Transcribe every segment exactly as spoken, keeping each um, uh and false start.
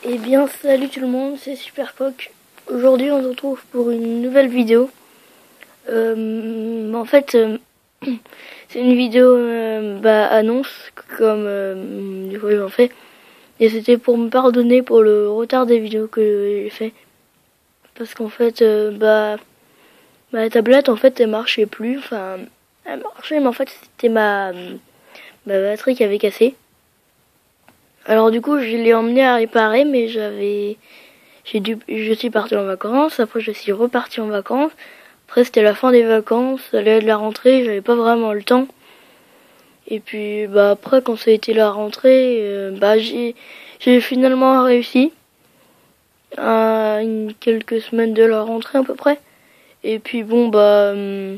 Eh bien salut tout le monde, c'est Superpoc. Aujourd'hui on se retrouve pour une nouvelle vidéo. Euh, en fait euh, c'est une vidéo euh, bah, annonce comme euh, du coup j'en fais. Et c'était pour me pardonner pour le retard des vidéos que j'ai fait. Parce qu'en fait euh, bah ma tablette en fait elle marchait plus. Enfin elle marchait mais en fait c'était ma, ma batterie qui avait cassé. Alors du coup, je l'ai emmené à réparer, mais j'avais, j'ai dû, je suis partie en vacances. Après, je suis repartie en vacances. Après, c'était la fin des vacances, ça allait être la rentrée, j'avais pas vraiment le temps. Et puis, bah après, quand ça a été la rentrée, euh, bah j'ai, j'ai finalement réussi à une, quelques semaines de la rentrée à peu près. Et puis bon, bah hum,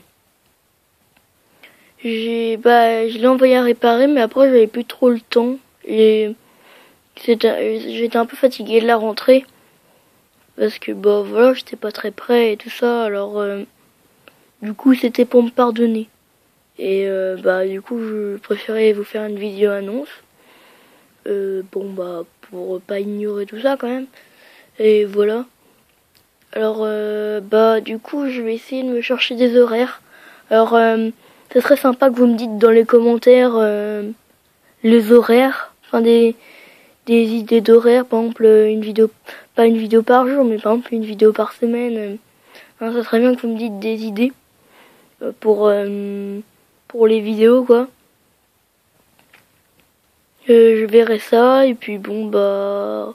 j'ai, bah je l'ai envoyé à réparer, mais après, j'avais plus trop le temps. Et j'étais un peu fatiguée de la rentrée parce que bah voilà, j'étais pas très prêt et tout ça, alors euh, du coup c'était pour me pardonner. Et euh, bah du coup je préférais vous faire une vidéo annonce. Euh, bon bah pour pas ignorer tout ça quand même. Et voilà. Alors euh, bah du coup je vais essayer de me chercher des horaires. Alors euh, ça serait sympa que vous me dites dans les commentaires euh, les horaires, enfin des des idées d'horaire, par exemple une vidéo, pas une vidéo par jour, mais par exemple une vidéo par semaine. Hein, ça serait bien que vous me dites des idées pour euh, pour les vidéos quoi. Euh, je verrai ça et puis bon bah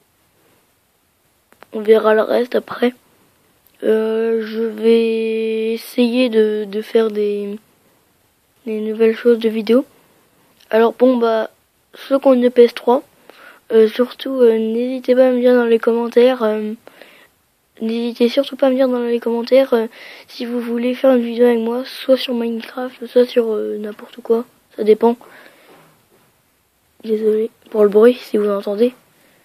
on verra le reste après. Euh, je vais essayer de, de faire des, des nouvelles choses de vidéos. Alors bon bah ceux qui ont une P S trois, euh, surtout euh, n'hésitez pas à me dire dans les commentaires. Euh, N'hésitez surtout pas à me dire dans les commentaires euh, si vous voulez faire une vidéo avec moi, soit sur Minecraft, soit sur euh, n'importe quoi. Ça dépend. Désolé pour le bruit si vous entendez.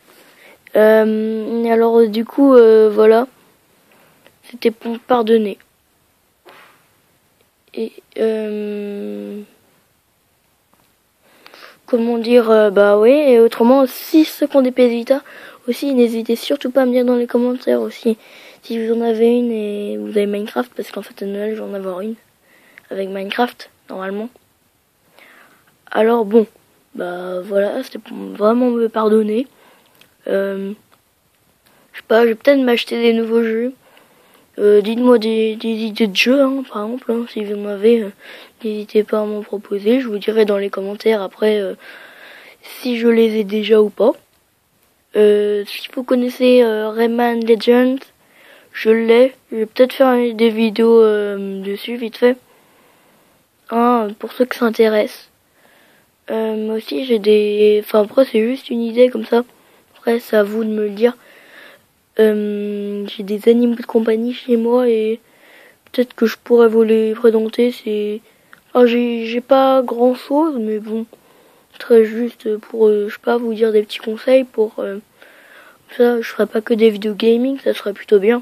Euh, alors du coup, euh, voilà. C'était pour me pardonner. Et euh, comment dire, euh, bah oui, et autrement, si ceux qui ont des P S Vita, aussi, n'hésitez surtout pas à me dire dans les commentaires aussi si vous en avez une et vous avez Minecraft, parce qu'en fait à Noël je vais en avoir une avec Minecraft normalement. Alors bon, bah voilà, c'était pour vraiment me pardonner. Euh, je sais pas, je vais peut-être m'acheter des nouveaux jeux. Euh, dites-moi des, des idées de jeux, hein, par exemple, hein, si vous en avez, euh, n'hésitez pas à m'en proposer. Je vous dirai dans les commentaires après euh, si je les ai déjà ou pas. Euh, si vous connaissez euh, Rayman Legends, je l'ai. Je vais peut-être faire des vidéos euh, dessus vite fait. Hein, pour ceux qui s'intéressent. Euh, moi aussi j'ai des... Enfin après c'est juste une idée comme ça. Après c'est à vous de me le dire. Euh, j'ai des animaux de compagnie chez moi et peut-être que je pourrais vous les présenter. C'est... Enfin, j'ai, j'ai pas grand chose mais bon. Très juste pour, euh, je sais pas, vous dire des petits conseils pour... Euh, ça, je ferai pas que des vidéos gaming, ça serait plutôt bien.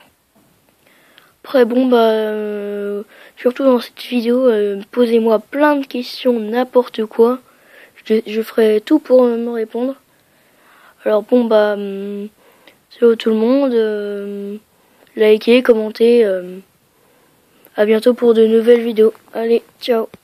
Après bon bah... Euh, surtout dans cette vidéo, euh, posez-moi plein de questions, n'importe quoi. Je, je ferai tout pour me répondre. Alors bon bah... Hum, salut tout le monde. Euh, likez, commentez. Euh, à bientôt pour de nouvelles vidéos. Allez, ciao.